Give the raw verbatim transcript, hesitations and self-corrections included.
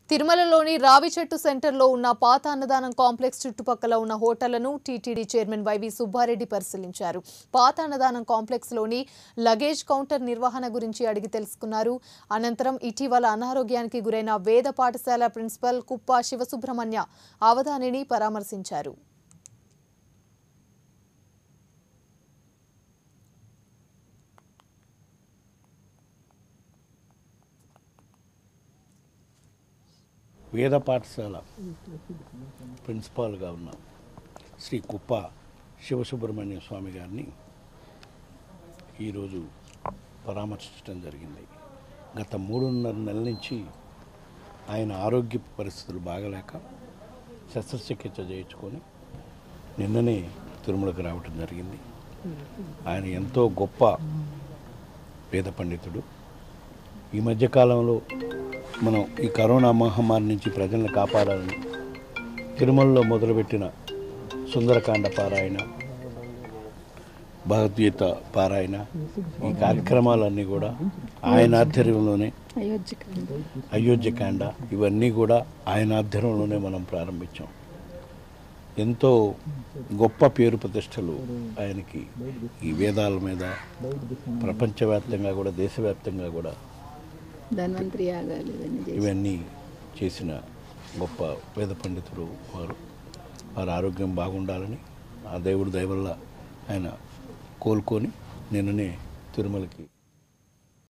తిరుమలలోని రావిచెట్టు సెంటర్లో ఉన్న పాత అన్నదానం కాంప్లెక్స్ చుట్టుపక్కల ఉన్న హోటళ్లను టీటీడీ చైర్మన్ వైవి సుబ్బారెడ్డి పరిశీలించారు. పాత అన్నదానం కాంప్లెక్స్లోని లగేజ్ కౌంటర్ నిర్వహణ గురించి అడిగి తెలుసుకున్నారు. అనంతరం ఇటీవల అనారోగ్యానికి గురైన వేద పాఠశాల ప్రిన్సిపల్ కుప్ప శివసుబ్రహ్మణ్య అవధానిని పరామర్శించారు. వేద పాఠశాల ప్రిన్సిపాల్గా ఉన్న శ్రీ కుప్ప శివసుబ్రహ్మణ్య స్వామి గారిని ఈరోజు పరామర్శించడం జరిగింది. గత మూడున్నర నెలల నుంచి ఆయన ఆరోగ్య పరిస్థితులు బాగలేక శస్త్రచికిత్స చేయించుకొని నిన్ననే తిరుమలకు రావటం జరిగింది. ఆయన ఎంతో గొప్ప వేద పండితుడు. ఈ మధ్యకాలంలో మనం ఈ కరోనా మహమ్మారి నుంచి ప్రజలను కాపాడాలని తిరుమలలో మొదలుపెట్టిన సుందరకాండ పారాయణ, భగవద్గీత పారాయణ, ఈ కార్యక్రమాలన్నీ కూడా ఆయన ఆధ్వర్యంలోనే, అయోధ్యకాండ ఇవన్నీ కూడా ఆయన ఆధ్వర్యంలోనే మనం ప్రారంభించాం. ఎంతో గొప్ప పేరు ప్రతిష్టలు ఆయనకి ఈ వేదాల మీద ప్రపంచవ్యాప్తంగా కూడా దేశవ్యాప్తంగా కూడా ధన్వంతరి యాగాలు ఇవన్నీ చేసిన గొప్ప వేద పండితుడు వారు. వారి ఆరోగ్యం బాగుండాలని ఆ దేవుడి దయ వల్ల ఆయన కోలుకొని నిన్ననే తిరుమలకి